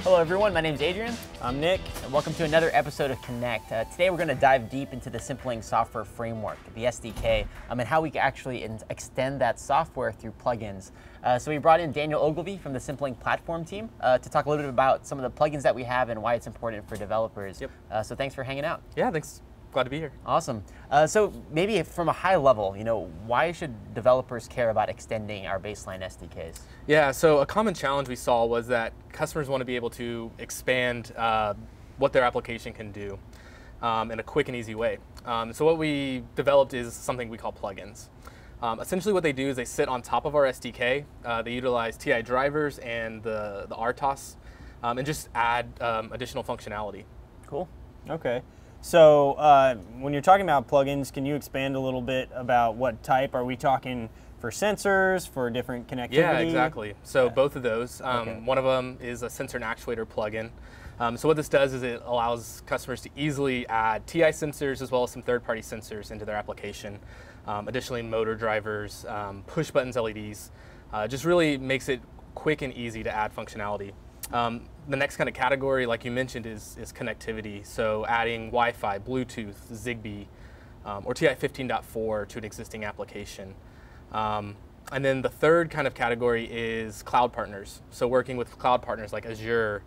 Hello everyone, my name is Adrian. I'm Nick. And welcome to another episode of Connect. Today we're going to dive deep into the SimpleLink software framework, the SDK, and how we can actually extend that software through plugins. So we brought in Daniel Ogilvy from the SimpleLink platform team to talk a little bit about some of the plugins that we have and why it's important for developers. Yep. So thanks for hanging out. Yeah, thanks. Glad to be here. Awesome. So maybe from a high level, why should developers care about extending our baseline SDKs? Yeah, so a common challenge we saw was that customers want to be able to expand what their application can do in a quick and easy way. So what we developed is something we call plugins. Essentially what they do is they sit on top of our SDK. They utilize TI drivers and the RTOS and just add additional functionality. Cool. Okay. So when you're talking about plugins, can you expand a little bit about what type? Are we talking for sensors, for different connectivity? Yeah, exactly. So both of those. One of them is a sensor and actuator plugin. So what this does is it allows customers to easily add TI sensors as well as some third-party sensors into their application. Additionally, motor drivers, push buttons, LEDs. Just really makes it quick and easy to add functionality. The next kind of category, like you mentioned, is connectivity. So adding Wi-Fi, Bluetooth, Zigbee, or TI 15.4 to an existing application. And then the third kind of category is cloud partners. So working with cloud partners like Azure,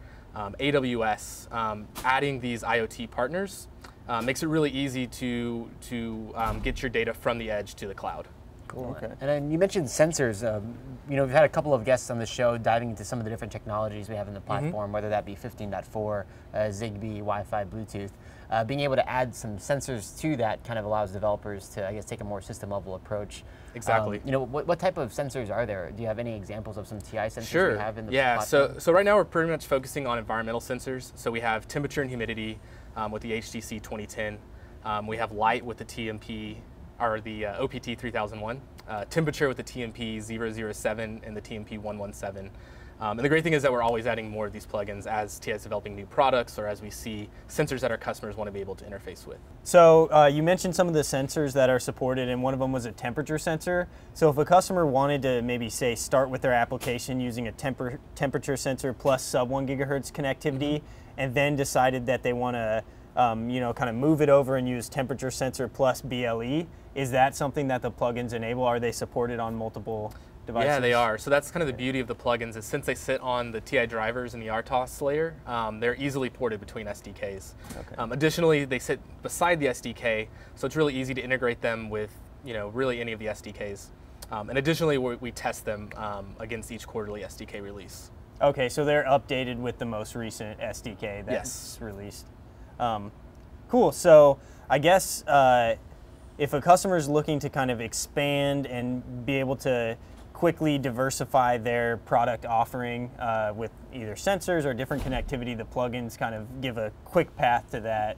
AWS, adding these IoT partners makes it really easy to get your data from the edge to the cloud. Cool. Okay. And then you mentioned sensors. We've had a couple of guests on the show diving into some of the different technologies we have in the platform, whether that be 15.4, Zigbee, Wi-Fi, Bluetooth. Being able to add some sensors to that kind of allows developers to, I guess, take a more system-level approach. Exactly. What type of sensors are there? Do you have any examples of some TI sensors we have in the platform? So right now we're pretty much focusing on environmental sensors. So we have temperature and humidity with the HTC 2010. We have light with the TMP, or the OPT 3001, temperature with the TMP 007 and the TMP 117. And the great thing is that we're always adding more of these plugins as TI is developing new products or as we see sensors that our customers want to be able to interface with. So you mentioned some of the sensors that are supported, and one of them was a temperature sensor. So if a customer wanted to maybe say start with their application using a temperature sensor plus sub 1 gigahertz connectivity, and then decided that they want to kind of move it over and use temperature sensor plus BLE, is that something that the plugins enable? Are they supported on multiple devices? Yeah, they are. So that's kind of the beauty of the plugins is since they sit on the TI drivers and the RTOS layer, they're easily ported between SDKs. Okay. Additionally, they sit beside the SDK, so it's really easy to integrate them with really any of the SDKs. And additionally, we test them against each quarterly SDK release. Okay, so they're updated with the most recent SDK that's released. Cool. So I guess if a customer is looking to kind of expand and be able to quickly diversify their product offering with either sensors or different connectivity, the plugins kind of give a quick path to that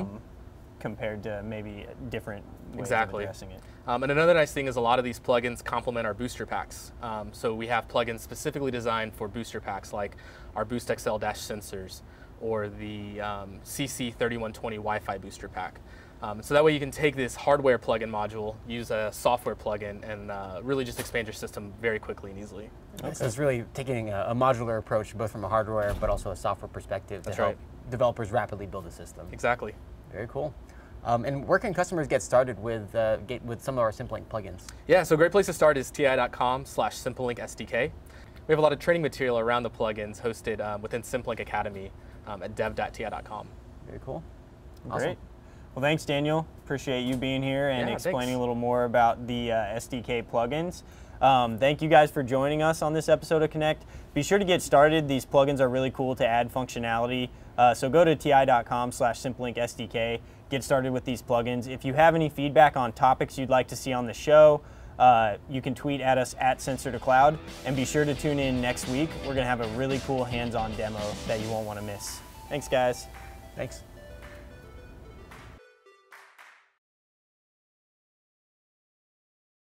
compared to maybe different ways of addressing it. And another nice thing is a lot of these plugins complement our booster packs. So we have plugins specifically designed for booster packs like our Boost XL Dash sensors or the CC3120 Wi-Fi booster pack. So that way you can take this hardware plugin module, use a software plugin, and really just expand your system very quickly and easily. Okay. So it's really taking a modular approach, both from a hardware but also a software perspective to help developers rapidly build a system. Exactly. Very cool. And where can customers get started with some of our SimpleLink plugins? Yeah, so a great place to start is ti.com/SimpleLink SDK. We have a lot of training material around the plugins hosted within SimpleLink Academy at dev.ti.com. Very cool. Awesome. Great. Well, thanks, Daniel. Appreciate you being here and explaining a little more about the SDK plugins. Thank you guys for joining us on this episode of Connect. Be sure to get started. These plugins are really cool to add functionality. So go to ti.com/SimpleLink SDK. Get started with these plugins. If you have any feedback on topics you'd like to see on the show, you can tweet at us at Sensor2Cloud, and be sure to tune in next week. We're going to have a really cool hands-on demo that you won't want to miss. Thanks, guys. Thanks.